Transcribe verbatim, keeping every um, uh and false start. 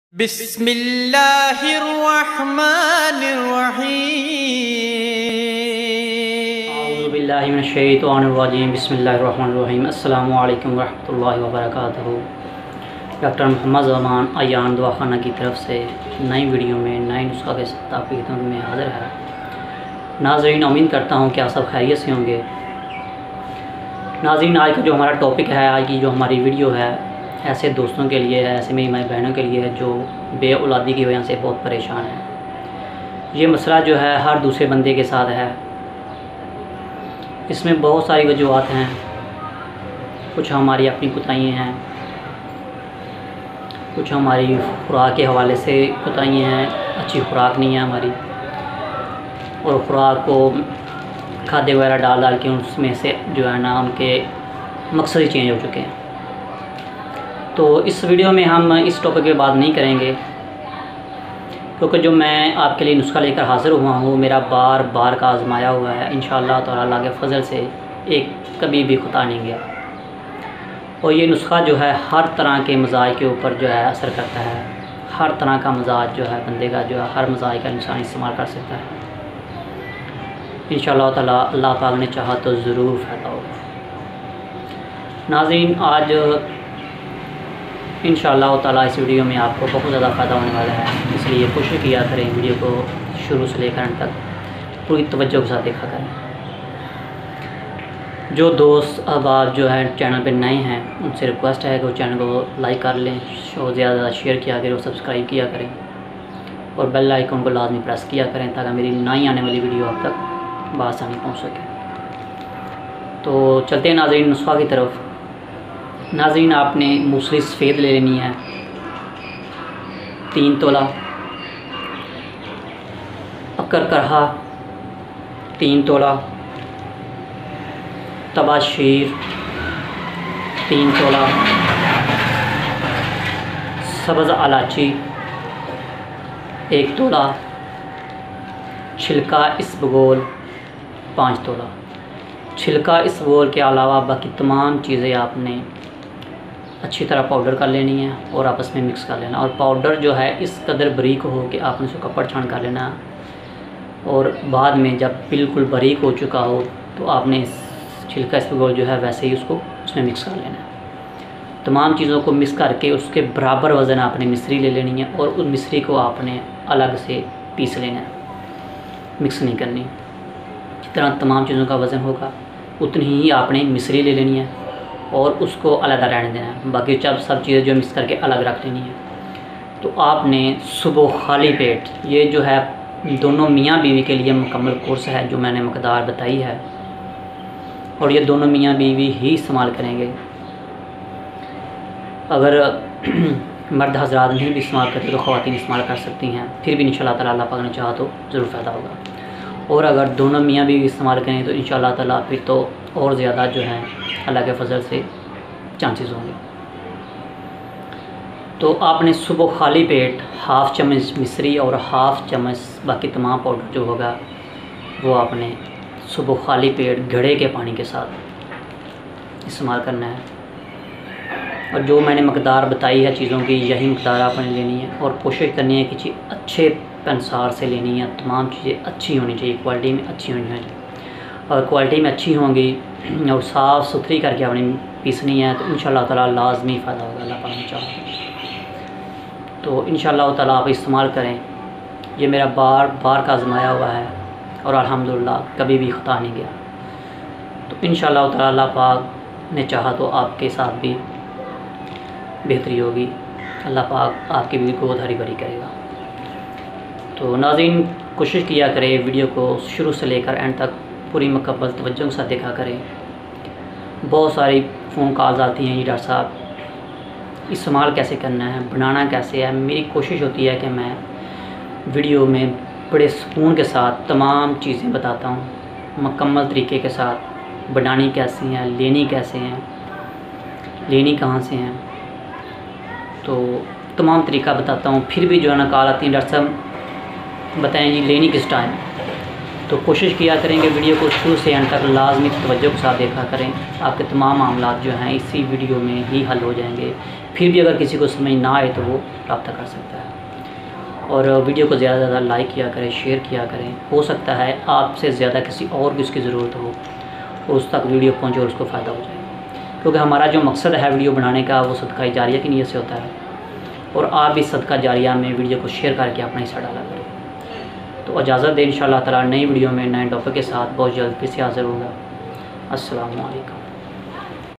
बिस्मिल्लाहिर्रहमानिर्रहीम। औज़ुबिल्लाहि मिनश्शैतानिर्रजीम। बिस्मिल्लाहिर्रहमानिर्रहीम। अस्सलामु अलैकुम रहमतुल्लाहि व बरकातुहू। डॉक्टर मोहम्मद ज़मान अयान दवाखाना की तरफ से नई वीडियो में नए नुस्खा के साथ आपकी खिदमत में हाज़िर है। नाज़रीन, उम्मीद करता हूँ कि आप सब खैरियत से होंगे। नाज़रीन, आज का जो हमारा टॉपिक है, आज की जो हमारी वीडियो है, ऐसे दोस्तों के लिए है, ऐसे मेरी माई बहनों के लिए है जो बे औलादी की वजह से बहुत परेशान है। ये मसला जो है हर दूसरे बंदे के साथ है। इसमें बहुत सारी वजूहत हैं। कुछ हमारी अपनी कोताहियाँ हैं, कुछ हमारी खुराक के हवाले से कोताहियाँ हैं। अच्छी खुराक नहीं है हमारी, और खुराक को खाद्य वगैरह डाल डाल के उसमें से जो है ना उनके मकसद ही चेंज हो चुके हैं। तो इस वीडियो में हम इस टॉपिक पे बात नहीं करेंगे, क्योंकि जो मैं आपके लिए नुस्खा लेकर हाज़िर हुआ हूँ मेरा बार बार का आजमाया हुआ है। इंशाअल्लाह ताला अल्लाह के फ़ज़ल से एक कभी भी खुता नहीं गया। और ये नुस्खा जो है हर तरह के मज़ाज के ऊपर जो है असर करता है। हर तरह का मज़ाज जो है बंदे का जो है हर मज़ाज का इंसान इस्तेमाल कर सकता है। इंशाअल्लाह ताला अल्लाह पाक ने चाहा तो ज़रूर फ़ायदा होगा। नाज़रीन, आज इंशाअल्लाह ताला इस वीडियो में आपको बहुत ज़्यादा फ़ायदा होने वाला है, इसलिए कोशिश किया करें वीडियो को शुरू से लेकर अंत तक पूरी तवज्जो के साथ देखा करें। जो दोस्त अहबाब जो है चैनल पे नए हैं उनसे रिक्वेस्ट है कि वो चैनल को लाइक कर लें, शो ज़्यादा ज़्यादा शेयर किया करें और सब्सक्राइब किया करें, और बेल आइकन को लाजमी प्रेस किया करें ताकि मेरी नई आने वाली वीडियो आप तक बआसानी पहुँच सके। तो चलते हैं नाज़रीन नुस्खा की तरफ। नाज़रीन, आपने मूसली सफ़ेद ले लेनी है तीन तोला, अक्कर करहा तीन तोला, तबाशीर तीन तोला, सब्ज़ इलायची एक तोला, छिलका इसबगोल पाँच तोला। छिलका इसबगोल के अलावा बाकी तमाम चीज़ें आपने अच्छी तरह पाउडर कर लेनी है और आपस में मिक्स कर लेना। और पाउडर जो है इस कदर बारीक हो कि आपने उसको कपड़ छान कर लेना, और बाद में जब बिल्कुल बारीक हो चुका हो तो आपने छिलका इसबगोल जो है वैसे ही उसको उसमें मिक्स कर लेना है। तमाम चीज़ों को मिक्स करके उसके बराबर वज़न आपने मिश्री ले लेनी है, और उस मिश्री को आपने अलग से पीस लेना है, मिक्स नहीं करनी। जितना तमाम चीज़ों का वज़न होगा उतनी ही आपने मिश्री ले लेनी है और उसको अलग रहने देना है। बाकी जब सब चीज़ें जो मिक्स करके अलग रख लेनी है। तो आपने सुबह खाली पेट, ये जो है दोनों मियाँ बीवी के लिए मुकम्मल कोर्स है जो मैंने मकदार बताई है, और ये दोनों मियाँ बीवी ही इस्तेमाल करेंगे। अगर मर्द हजरात नहीं भी इस्तेमाल करते तो ख़वातीन इस्तेमाल कर सकती हैं, फिर भी इंशाअल्लाह ताला अल्लाह पाक ने चाहा तो ज़रूर फ़ायदा होगा। और अगर दोनों मियाँ बीवी इस्तेमाल करें तो इंशाअल्लाह ताला फिर तो और ज़्यादा जो है अल्लाह के फजल से चांसेस होंगे। तो आपने सुबह खाली पेट हाफ़ चम्मच मिश्री और हाफ़ चम्मच बाकी तमाम पाउडर जो होगा वो आपने सुबह खाली पेट घड़े के पानी के साथ इस्तेमाल करना है। और जो मैंने मकदार बताई है चीज़ों की, यही मकदार आपने लेनी है, और कोशिश करनी है कि चीज़ अच्छे पंसार से लेनी है। तमाम चीज़ें अच्छी होनी चाहिए, क्वालिटी में अच्छी होनी चाहिए, और क्वालिटी में अच्छी होंगी और साफ़ सुथरी करके आपने पीसनी है तो इंशाअल्लाह ताला लाजमी फ़ायदा होगा अल्लाह पाक ने चाहा। तो इंशाअल्लाह ताला आप इस्तेमाल करें। ये मेरा बार बार का आजमाया हुआ है और अल्हम्दुलिल्लाह कभी भी ख़ता नहीं गया। तो इंशाअल्लाह ताला अल्लाह पाक ने चाहा तो आपके साथ भी बेहतरी होगी। अल्लाह पाक आपकी भी गोद हरी भरी करेगा। तो नाज़रीन, कोशिश किया करें वीडियो को शुरू से लेकर एंड तक पूरी मुकम्मल तवज्जो के साथ देखा करें। बहुत सारी फ़ोन कॉल्स आती हैं, ये डॉक्टर साहब इस्तेमाल कैसे करना है, बनाना कैसे है। मेरी कोशिश होती है कि मैं वीडियो में बड़े सुकून के साथ तमाम चीज़ें बताता हूँ, मुकम्मल तरीके के साथ। बनानी कैसी हैं, लेनी कैसे हैं, लेनी कहाँ से हैं, तो तमाम तरीका बताता हूँ। फिर भी जो है ना कॉल आती है, डॉक्टर साहब बताएं जी लेनी किस टाइम। तो कोशिश किया करेंगे वीडियो को शुरू से एंड तक लाजमी तवज्जो के साथ देखा करें। आपके तमाम मामला जो हैं इसी वीडियो में ही हल हो जाएंगे। फिर भी अगर किसी को समझ ना आए तो वो रब्ता कर सकता है। और वीडियो को ज़्यादा से ज़्यादा लाइक किया करें, शेयर किया करें। हो सकता है आपसे ज़्यादा किसी और को इसकी ज़रूरत हो, उस तक वीडियो पहुँचे और उसको फ़ायदा हो जाए। क्योंकि हमारा जो मकसद है वीडियो बनाने का वो सदका जारिया की नीयत से होता है। और आप इस सदका जारिया में वीडियो को शेयर करके अपना हिस्सा डाला करें। तो इजाज़त दें, इंशाअल्लाह ताला नई वीडियो में नए टॉपिक के साथ बहुत जल्द फिर से हाज़िर होगा। अस्सलामु अलैकुम।